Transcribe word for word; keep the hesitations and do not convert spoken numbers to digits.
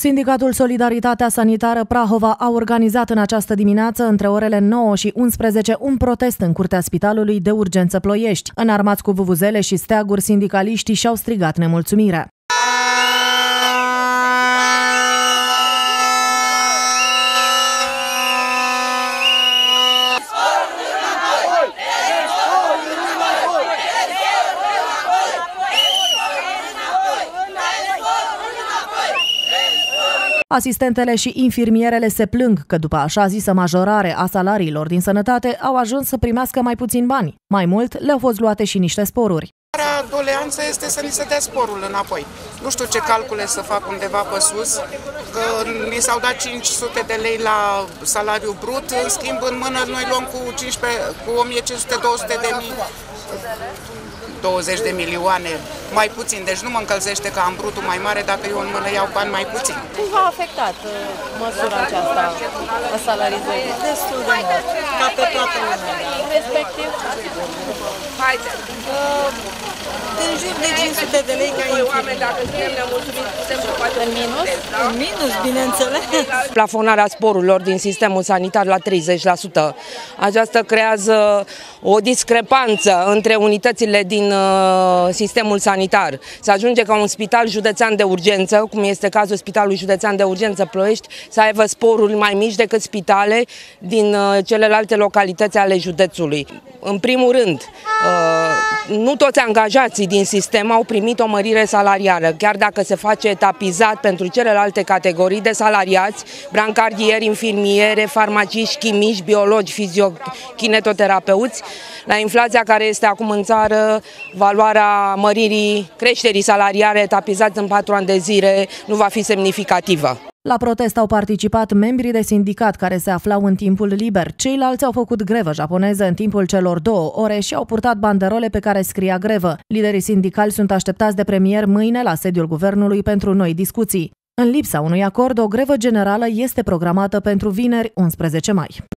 Sindicatul Solidaritatea Sanitară Prahova a organizat în această dimineață, între orele nouă și unsprezece, un protest în curtea Spitalului de Urgență Ploiești. Înarmați cu vuvuzele și steaguri, sindicaliștii și-au strigat nemulțumirea. Asistentele și infirmierele se plâng că după așa zisă majorare a salariilor din sănătate au ajuns să primească mai puțin bani. Mai mult, le-au fost luate și niște sporuri. Doleanța este să ni se dea sporul înapoi. Nu știu ce calcule să fac undeva pe sus, că ni s-au dat cinci sute de lei la salariu brut, în schimb în mână noi luăm cu, cincisprezece, cu o mie cinci sute două sute de mii, douăzeci de milioane mai puțin, deci nu mă încălzește că am brutul mai mare dacă eu în mână iau bani mai puțin. Cum v-a afectat uh, măsura aceasta a salarizării? Destul de mult, ca pe toată lumea. Respectiv? Uh, în jur de cinci sute de lei ca infirmier. În minus? În minus, bineînțeles. Plafonarea sporurilor din sistemul sanitar la treizeci la sută. Aceasta creează o discrepanță între unitățile din uh, sistemul sanitar. Se ajunge ca un spital județean de urgență, cum este cazul Spitalului Județean de Urgență Ploiești, să aibă sporuri mai mici decât spitale din uh, celelalte localități ale județului. În primul rând, uh, nu toți angajații din sistem au primit o mărire salarială, chiar dacă se face etapizat pentru celelalte categorii de salariați, brancardieri, infirmiere, farmaciști, chimiști, biologi, fizio-kinetoterapeuți. La inflația care este acum în țară, valoarea măririi creșterii salariale etapizați în patru ani de zile nu va fi semnificativă. La protest au participat membrii de sindicat care se aflau în timpul liber. Ceilalți au făcut grevă japoneză în timpul celor două ore și au purtat banderole pe care scria grevă. Liderii sindicali sunt așteptați de premier mâine la sediul guvernului pentru noi discuții. În lipsa unui acord, o grevă generală este programată pentru vineri, unsprezece mai.